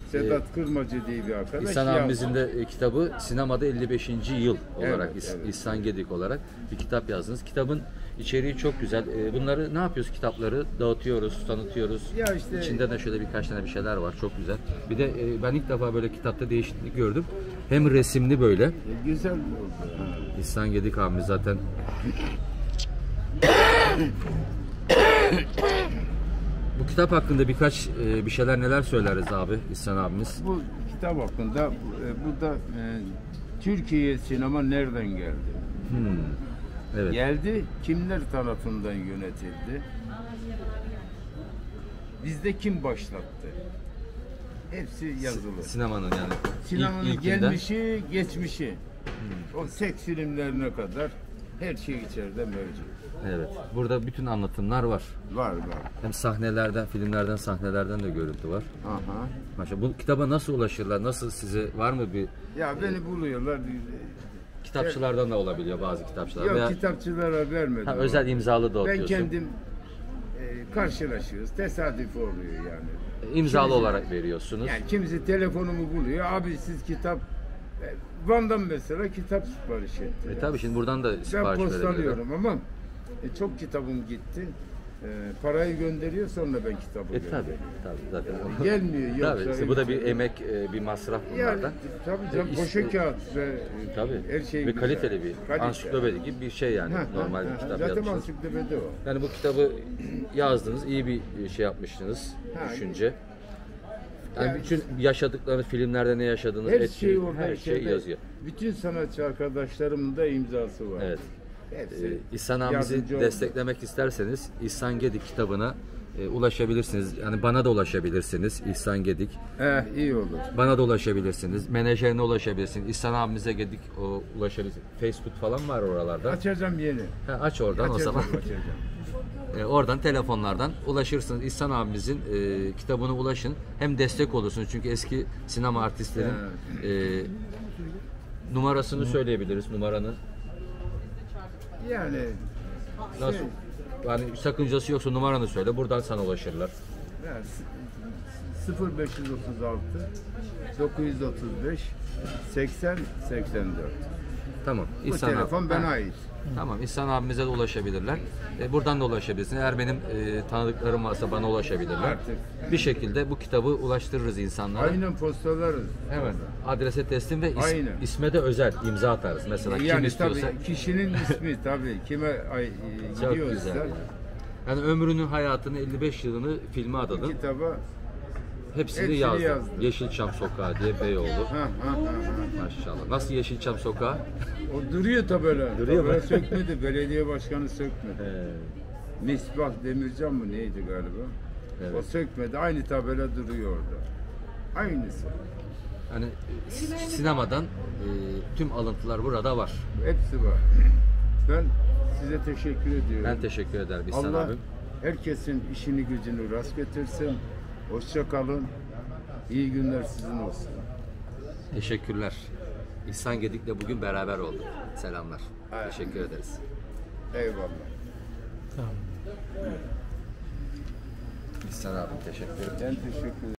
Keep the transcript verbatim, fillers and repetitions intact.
Sedat e, Kırmacı diye bir arkadaş. İhsan abimizin de e, kitabı sinemada elli beşinci yıl olarak evet, İs, evet. İhsan Gedik olarak bir kitap yazdınız. Kitabın içeriği çok güzel. E, bunları ne yapıyoruz kitapları? Dağıtıyoruz, tanıtıyoruz. Ya işte, İçinde de şöyle birkaç tane bir şeyler var. Çok güzel. Bir de e, ben ilk defa böyle kitapta değişiklik gördüm. Hem resimli böyle. E, güzel oldu. İhsan Gedik abimiz zaten bu kitap hakkında birkaç e, bir şeyler neler söyleriz abi İhsan abimiz? Bu kitap hakkında e, burada e, Türkiye sinema nereden geldi? Hmm. Evet. Geldi, kimler tarafından yönetildi? Bizde kim başlattı? Hepsi yazılı. Sinemanın yani. Sinemanın ilk, gelmişi, geçmişi. Hmm. O seks filmlerine kadar her şey içeride mevcut. Evet. Burada bütün anlatımlar var. Var var. Hem sahnelerden, filmlerden, sahnelerden de görüntü var. Aha. Maşallah. Bu kitaba nasıl ulaşırlar? Nasıl size var mı bir? Ya beni buluyorlar. Kitapçılardan da olabiliyor bazı kitapçılar. Yok veya kitapçılara vermedim. ha, özel imzalı da Ben atıyorsun. kendim e, karşılaşıyoruz. Tesadüf oluyor yani. İmzalı kimisi, olarak veriyorsunuz. Yani kimisi telefonumu buluyor. Abi siz kitap e, Van'dan mesela kitap sipariş etti. E tabii şimdi buradan da Ben sipariş postalıyorum ama e, çok kitabım gitti. E, parayı gönderiyor sonra ben kitabı E tabii, tabii zaten. Gelmiyor yoksa. Tabii işte bu da bir emek, e, bir masraf bunlardan. Yani, tabii canım, E, poşe işte- kağıt ve e, Tabii. her şey Ve güzel. kaliteli bir Kalite. ansiklopedi gibi bir şey yani. Ha, Normal ha, bir ha. kitap Zaten yazmışsınız. ansiklopedi o. Yani bu kitabı yazdınız, iyi bir şey yapmışsınız, Ha, düşünce. Yani, yani- bütün yaşadıklarınız, filmlerde ne yaşadığınız, Her etki, şey orada her şey şeyde, yazıyor. Bütün sanatçı arkadaşlarımın da imzası var. Evet. Hepsi Ee, İhsan abimizi yardımcı oldu. desteklemek isterseniz İhsan Gedik kitabına e, ulaşabilirsiniz. Yani bana da ulaşabilirsiniz İhsan Gedik. Eh, iyi olur. Bana da ulaşabilirsiniz. Menajerine ulaşabilirsiniz. İhsan abimize Gedik o ulaşabilirsiniz. Facebook falan var oralarda. Açacağım yeni. Ha, aç oradan Açacağım, o zaman. açacağım. E, oradan telefonlardan ulaşırsınız. İhsan abimizin e, kitabına ulaşın. Hem destek olursunuz. Çünkü eski sinema artistlerin e, numarasını söyleyebiliriz. Numaranın. Yani Nasıl? şey, Yani sakıncası yoksa numaranı söyle. Buradan sana ulaşırlar. yani sıfır beş otuz altı dokuz otuz beş seksen seksen dört. Tamam. Bu İhsan telefon abi. bana Ha, ait. Tamam. İhsan abimize de ulaşabilirler. E, buradan da ulaşabilirsiniz. Eğer benim e, tanıdıklarım varsa bana ulaşabilirler. Artık. Bir şekilde bu kitabı ulaştırırız insanlara. Aynen postalarız. Evet. Adrese teslim ve is, Aynen. isme de özel imza atarız. Mesela kim Yani istiyorsa. tabii kişinin ismi tabii kime ay, e, Çok gidiyorsa güzel. Yani. yani ömrünün hayatını elli beş yılını filme adadım. kitaba Hepsini, hepsini yazdım. yazdım. Yeşilçam Sokağı diye Beyoğlu. ha, ha, ha, ha. Maşallah. Nasıl Yeşilçam Sokağı? O duruyor tabela. Duruyor mu? Tabela sökmedi. Belediye başkanı sökmedi. Ee, Misbah Demircan mı neydi galiba? Evet. O sökmedi. Aynı tabela duruyor orada. Aynısı. hani e, sinemadan e, tüm alıntılar burada var. Hepsi var. Ben size teşekkür ediyorum. Ben teşekkür ederim İhsan Allah abim. herkesin işini gücünü rast getirsin. Hoşça kalın. İyi günler sizin olsun. Teşekkürler. İhsan Gedik'le bugün beraber olduk. Selamlar. Evet. Teşekkür ederiz. Eyvallah. İhsan abim teşekkür ederim. Ben teşekkür ederim.